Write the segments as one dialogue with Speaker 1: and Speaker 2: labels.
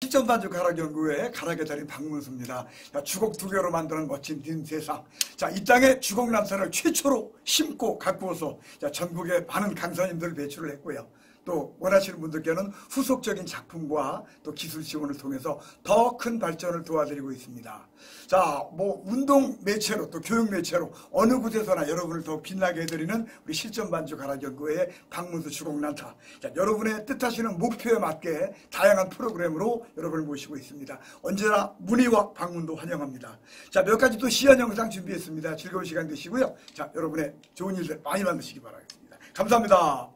Speaker 1: 실전반주 가락연구회 가락의 달인 박문수입니다. 주곡 두 개로 만드는 멋진 닌 세상. 자, 이 땅에 주곡 남산을 최초로 심고 가꾸어서 전국에 많은 강사님들을 배출을 했고요. 또 원하시는 분들께는 후속적인 작품과 또 기술 지원을 통해서 더 큰 발전을 도와드리고 있습니다. 자, 뭐 운동 매체로 또 교육 매체로 어느 곳에서나 여러분을 더 빛나게 해드리는 우리 실전반주 가락연구회의 박문수 주곡난타. 자, 여러분의 뜻하시는 목표에 맞게 다양한 프로그램으로 여러분을 모시고 있습니다. 언제나 문의와 방문도 환영합니다. 자, 몇 가지 또 시연 영상 준비했습니다. 즐거운 시간 되시고요. 자, 여러분의 좋은 일들 많이 만드시기 바라겠습니다. 감사합니다.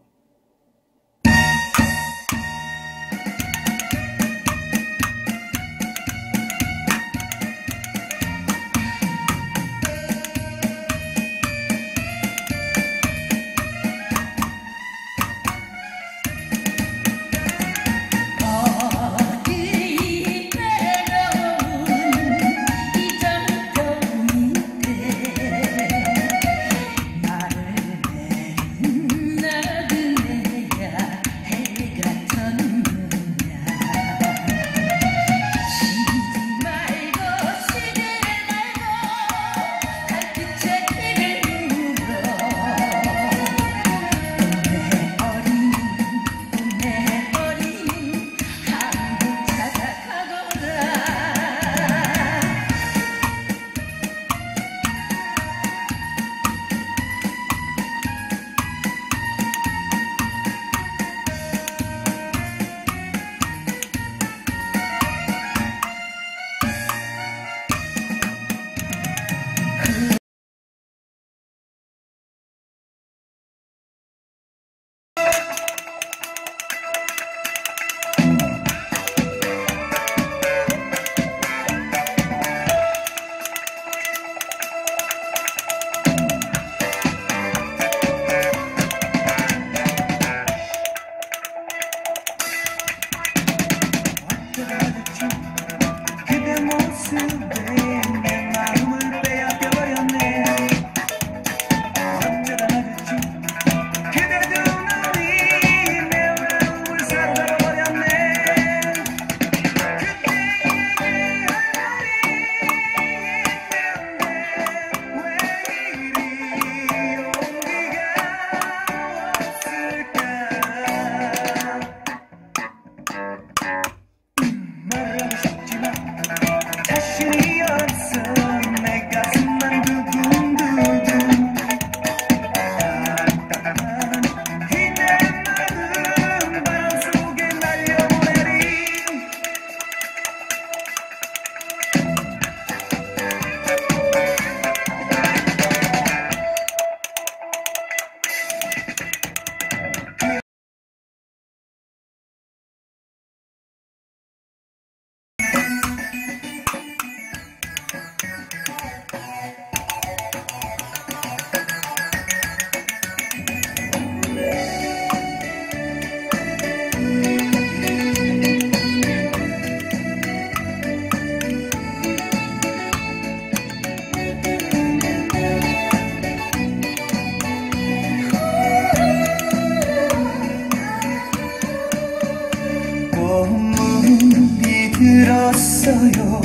Speaker 2: 들었어요.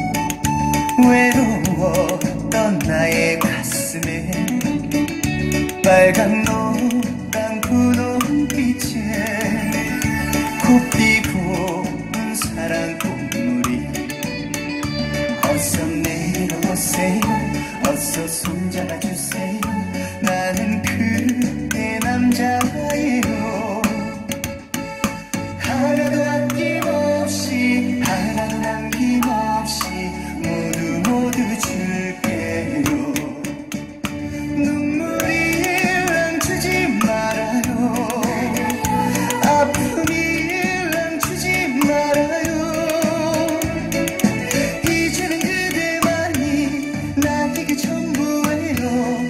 Speaker 2: 외로웠던 나의 가슴에 빨간 노란 분홍빛에 곱디고운 사랑 꽃물이 어서 내려오세요. 어서 손잡아주세요. 나는 그대 남자예요. 하나도 아낌없이 하나도 남김없이 모두 줄게요. 눈물이랑 주지 말아요. 아픔이랑 주지 말아요. 이제는 그대만이 나에게 전부예요.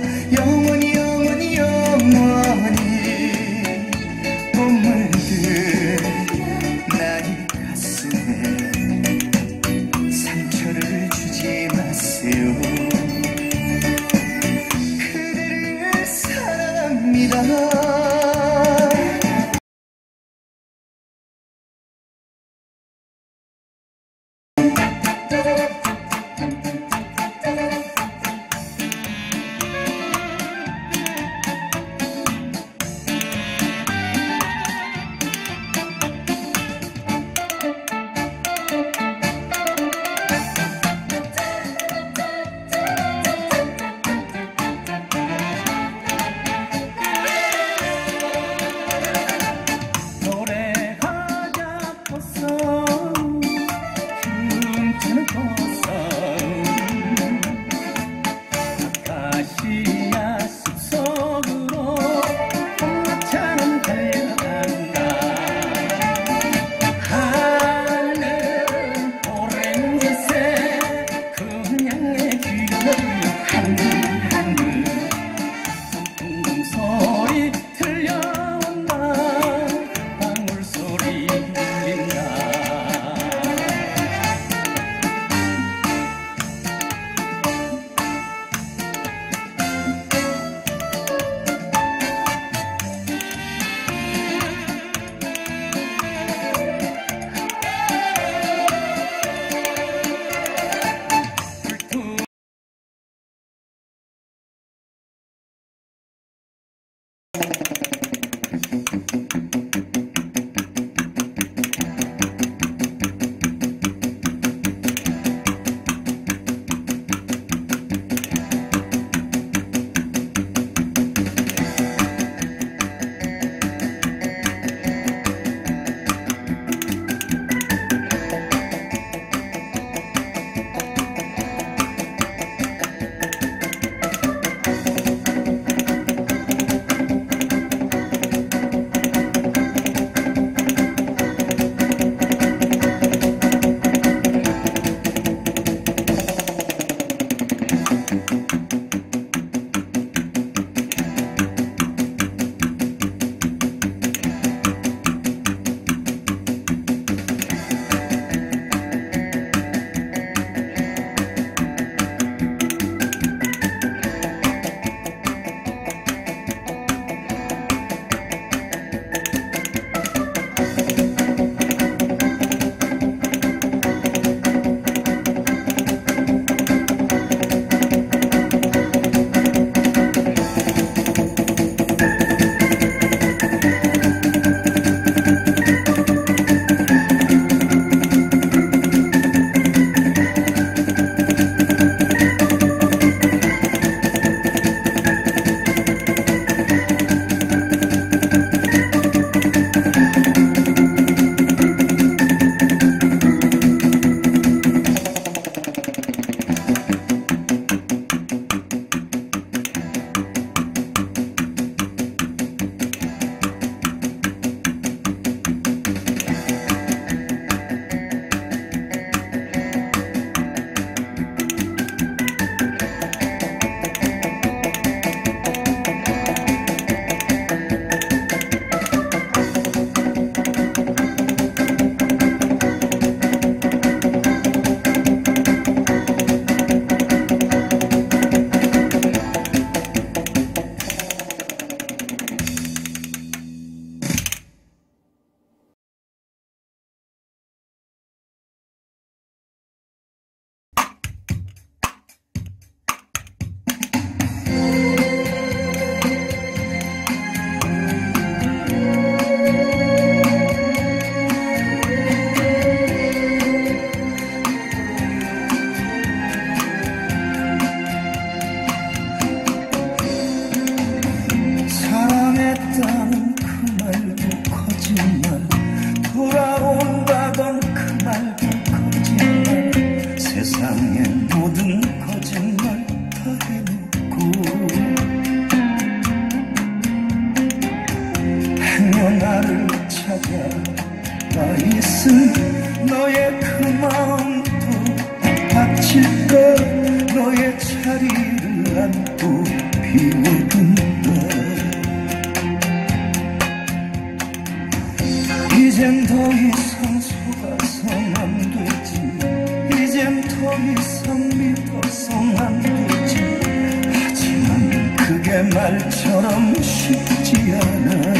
Speaker 2: 더 이상 믿어선 안 되지. 하지만 그게 말처럼 쉽지 않아.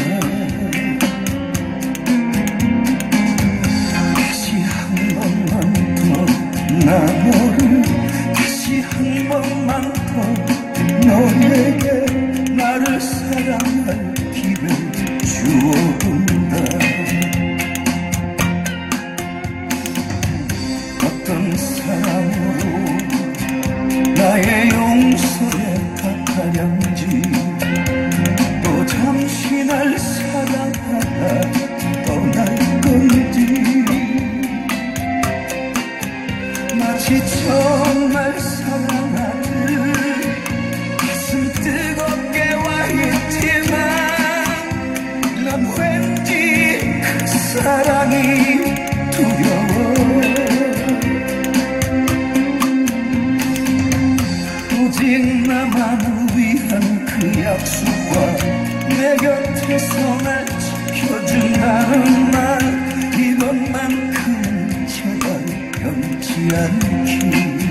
Speaker 2: 다시 한 번만 더 나 너를, 다시 한 번만 더 너에게 나를 사랑할 기회를 주어본다. 어떤 사랑으로 나의 용서에 탓하련지, 또 잠시 날 사랑하다 떠날 건지. 마치 정말 사랑하듯 가슴 뜨겁게 와있지만 난 왠지 그 사랑이 두려워. 오직 나만을 위한 그 약속과 내 곁에서 날 지켜준다는 말, 이것만큼은 제발 변치 않기.